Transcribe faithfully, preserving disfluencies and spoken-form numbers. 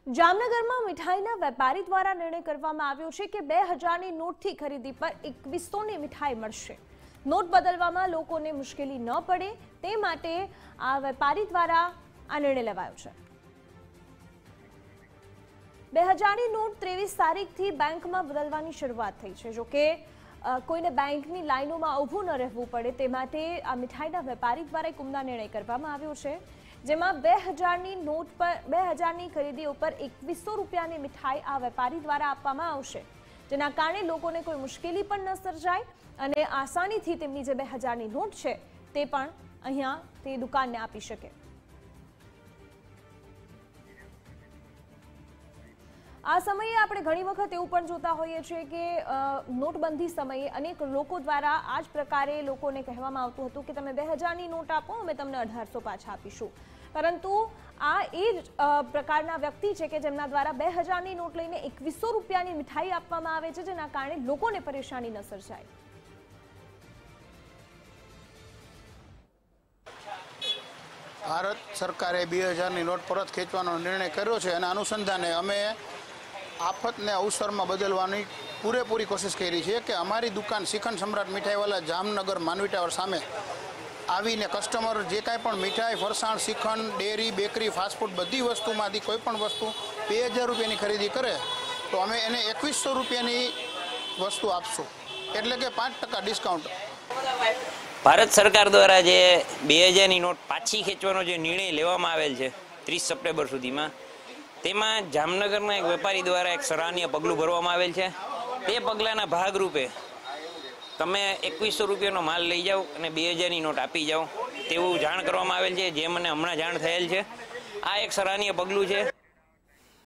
જામનગરમાં મીઠાઈના વેપારી દ્વારા નિર્ણય કરવામાં આવ્યો છે કે બે હજારની નોટથી ખરીદી પર એકવીસોની મીઠાઈ મળશે। નોટ બદલવામાં લોકોને મુશ્કેલી ન પડે તે માટે આ વેપારી દ્વારા આ નિર્ણય લેવાયો છે। બે હજારની નોટ ત્રેવીસ તારીખથી બેંકમાં બદલવાની શરૂઆત થઈ છે। જો કે કોઈને બેંકની લાઈનોમાં ઊભું ન રહેવું પડે તે માટે આ મીઠાઈના વેપારી દ્વારા એક ઉમદા નિર્ણય કરવામાં આવ્યો છે, જેમાં બે હજારની નોટ પર બે હજારની ખરીદી ઉપર એકવીસો રૂપિયાની મીઠાઈ આ વેપારી દ્વારા આપવામાં આવશે, જેના કારણે લોકોને કોઈ મુશ્કેલી પણ ન સર્જાય અને આસાનીથી તેમની જે બે હજારની નોટ છે તે પણ અહીંયા તે દુકાનને આપી શકે। આ સમયે આપણે ઘણી વખત એવું પણ જોતા હોઈએ છીએ કે નોટબંધી સમયે અનેક લોકો દ્વારા આ જ પ્રકારે લોકોને કહેવામાં આવતું હતું કે તમે બે હજારની નોટ આપો, અમે તમને અઢારસો પાછા આપીશું, પરંતુ આ એ જ પ્રકારના વ્યક્તિ છે કે જેમના દ્વારા બે હજારની નોટ લઈને એકવીસો રૂપિયાની મીઠાઈ આપવામાં આવે છે, જેના કારણે લોકોને પરેશાની ન સર્જાય। ભારત સરકારે બે હજારની નોટ પરત ખેંચવાનો નિર્ણય કર્યો છે અને અનુસંધાને અમે આફતને અવસરમાં બદલવાની પૂરેપૂરી કોશિશ કરી છે કે અમારી દુકાન શ્રીખંડ સમ્રાટ મીઠાઈવાલા જામનગર માનવી ટાવર સામે આવીને કસ્ટમર જે કાંઈ પણ મીઠાઈ, ફરસાણ, શ્રીખંડ, ડેરી, બેકરી, ફાસ્ટફૂડ બધી વસ્તુમાંથી કોઈ પણ વસ્તુ બે હજાર રૂપિયાની ખરીદી કરે તો અમે એને એકવીસો રૂપિયાની વસ્તુ આપશું, એટલે કે પાંચ ટકા ડિસ્કાઉન્ટ। ભારત સરકાર દ્વારા જે બે હજારની નોટ પાછી ખેંચવાનો જે નિર્ણય લેવામાં આવેલ છે ત્રીસ સપ્ટેમ્બર સુધીમાં, તેમાં જામનગરના એક વેપારી દ્વારા એક સરાહનીય પગલું ભરવામાં આવેલ છે। તે પગલાંના ભાગરૂપે તમે એકવીસો રૂપિયાનો માલ લઈ જાઓ અને બે હજારની નોટ આપી જાઓ તેવું જાણ કરવામાં આવેલ છે, જે મને હમણાં જાણ થયેલ છે। આ એક સરાહનીય પગલું છે।